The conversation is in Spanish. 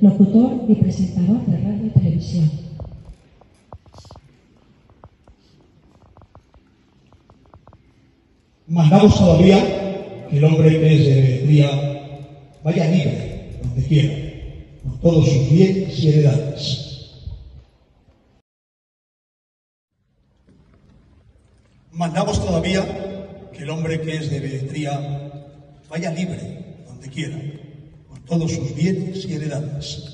locutor y presentador de radio y televisión. Mandamos todavía que el hombre que es de Beretría vaya libre donde quiera, con todos sus bienes y heredades. Mandamos todavía que el hombre que es de Beretría vaya libre donde quiera, con todos sus bienes y heredades.